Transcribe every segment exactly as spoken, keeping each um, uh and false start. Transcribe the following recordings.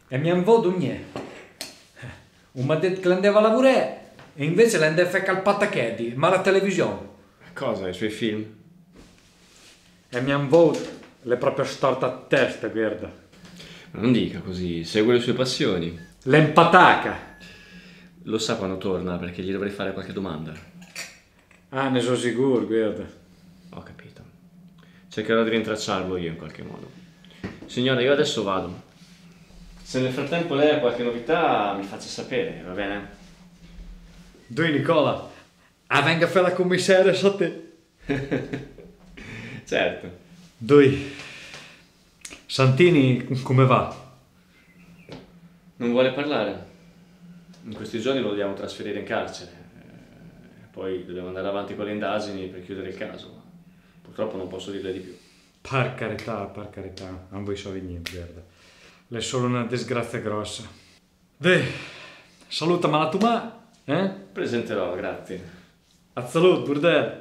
E mi hanno voluto niente. Un mi ha detto che andava a lavorare e invece l'andava a fare calpatacchetti, ma la televisione. Cosa? I suoi film? E mi hanno voluto le proprio storte a testa, guarda. Ma non dica così, segue le sue passioni. L'empataca. Lo sa quando torna perché gli dovrei fare qualche domanda. Ah, ne sono sicuro, guarda. Ho capito. Cercherò di rintracciarlo io in qualche modo. Signora, io adesso vado. Se nel frattempo lei ha qualche novità mi faccia sapere, va bene? Doi Nicola, ah, venga a fare la commissaria a te. Certo. Doi, Santini come va? Non vuole parlare? In questi giorni lo dobbiamo trasferire in carcere. Eh, Poi dobbiamo andare avanti con le indagini per chiudere il caso. Purtroppo non posso dirle di più. Per carità, per carità, non vuoi so di niente, guarda. È solo una disgrazia grossa. Deh, salutami la tua mamma, eh? Presenterò, grazie. A salute, burdel.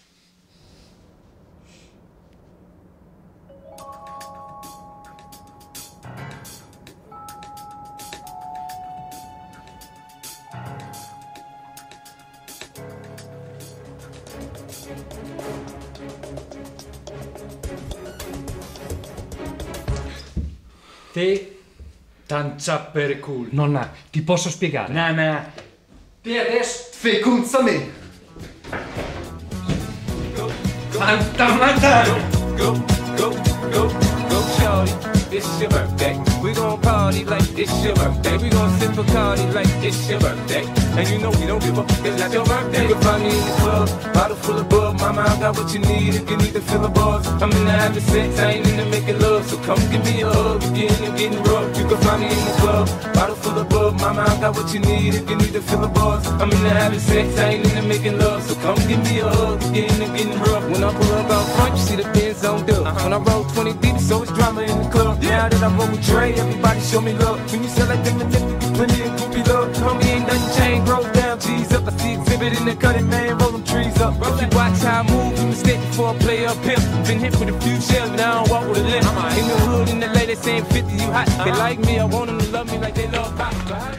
Te tancia per culo. Nonna, ti posso spiegare? Nana, te adesso fecunza me. Tanta mata. Go, go, go, go, shorty. It's your birthday. We gon' party like it's your birthday. We gon' sip a party like it's your birthday. And you know we don't give up, it's not your birthday. You can find me in the club, bottle full of bug. Mama, I got what you need if you need to fill the bars. I'm in the having sex, I ain't in the making love. So come give me a hug, again and getting rough. You can find me in the club, bottle full of bug. Mama, I got what you need if you need to fill the bars. I'm in the having sex, I ain't in the making love. So come give me a hug, again and getting rough. When I pull up out front, you see the Benz on dub. When I roll twenty deep, so it's drama in the club. Now that I roll with Dre, everybody show me love. When you sell like them and them, you get plenty of groupie love. Homie ain't nothing changed, roll down, G's up. I see exhibit in the cutting, man, roll them trees up. If you watch how I move, you mistake before I play up pimp. Been hit with a few shells, but I don't walk with a limp. In the hood, in the lady saying fifty, you hot. They like me, I want them to love me like they love pop.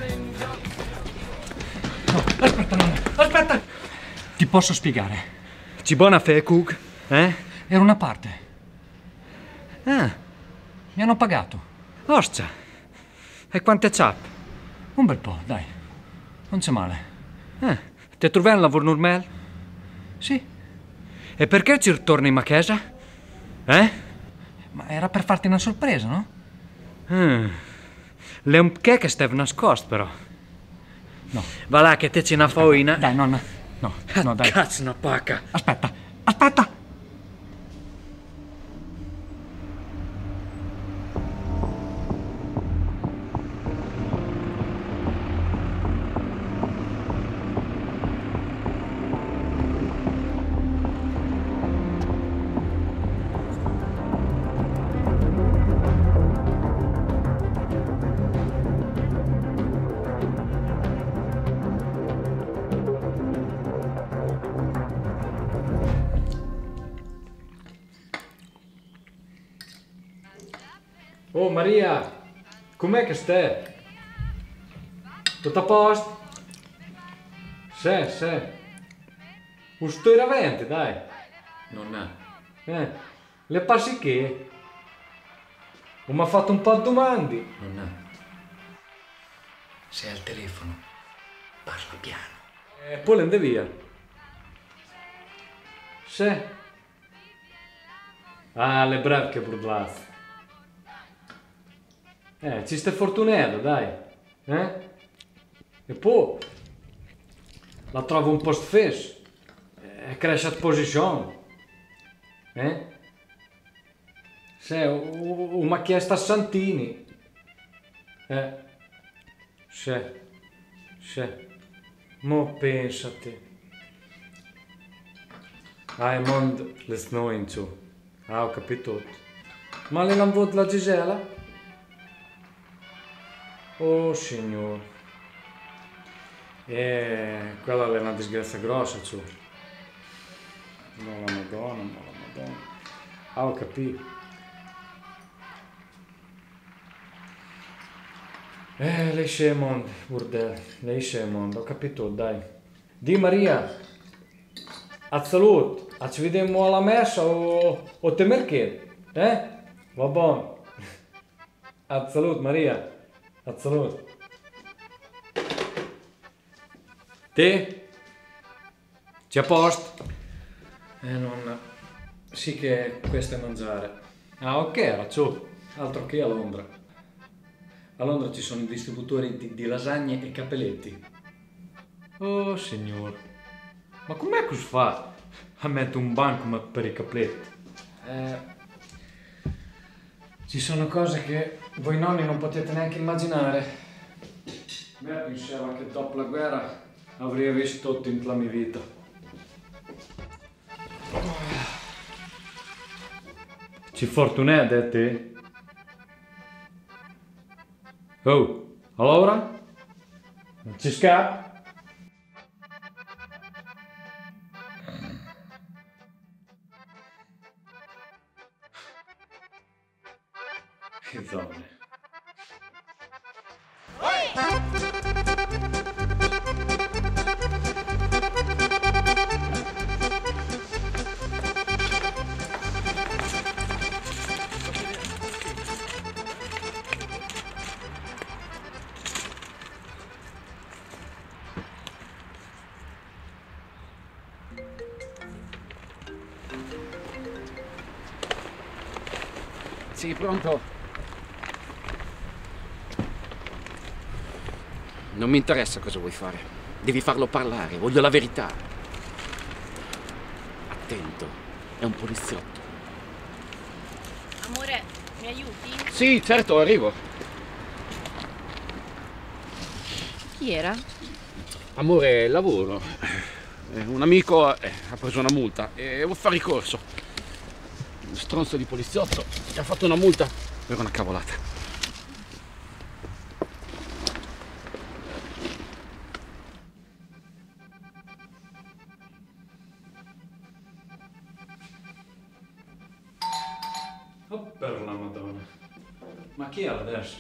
Aspetta, nonna, aspetta! Ti posso spiegare. Ci buona fe, Cook? Eh? Era una parte. Ah, Mi hanno pagato. ostia. E quante c'ha? Un bel po', dai. Non c'è male. Eh, ti trovi un lavoro normale? Sì, E perché ci ritorni in chiesa? Eh? ma era per farti una sorpresa, no? Mm. Le un che che stai nascosto, però. No. Va là che te c'è una foina. Dai, nonna. No, no, dai. Cazzo, una pacca. Aspetta, aspetta! Oh Maria, com'è che stai? Tutto a posto? Sì, sì. Un sto ravente, dai. Nonna, Eh, le passi che? O mi ha fatto un po' di domande. nonna, sei al telefono, parla piano. E poi le andai via. Sì. Ah, le brave che burlazze. Eh, ci stai fortunato, dai. Eh? E poi la trovo un posto fesso. E cresce a posizione. Eh? Se, o mi ha chiesto a Santini. Eh. Sì. Sì. Mo pensa a te. Ah, il mondo le snow in giù. Ah, ho capito tutto. Ma le non vuole la Gisela? Oh signore. Eh, quella è una disgrazia grossa, ciò. No, la Madonna, no, la Madonna. Ah, ho capito. Eh, lei scemo, burdel, lei scemo, ho capito, dai. Di Maria, a salut, a ci vediamo alla messa o, o te merchet, eh? Va buono. A salut Maria, a salut. Te? C'è a posto? Eh, nonna, sì che questo è mangiare. Ah, ok, racciò, altro che a Londra. A Londra ci sono i distributori di, di lasagne e cappelletti. Oh, signor, ma com'è che si fa a mettere un banco per i cappelletti? Eh, ci sono cose che voi nonni non potete neanche immaginare. Me pensava che dopo la guerra avrei visto tutto in la mia vita. Ci fortunate te? Oh, allora? Non ci scappa? Che zone. Sì, pronto? Non mi interessa cosa vuoi fare. Devi farlo parlare, voglio la verità. Attento, è un poliziotto. Amore, mi aiuti? Sì, certo, arrivo. Chi era? Amore, lavoro. Eh, Un amico eh, ha preso una multa e devo fare ricorso. Lo stronzo di poliziotto mi ha fatto una multa per una cavolata. Oh, per la Madonna. Ma chi è adesso?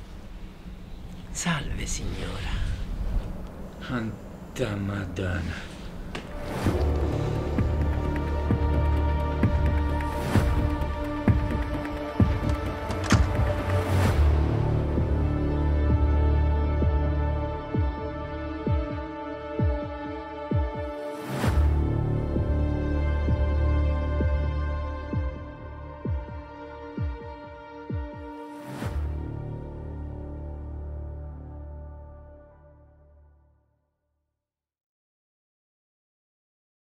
Salve signora. Santa Madonna.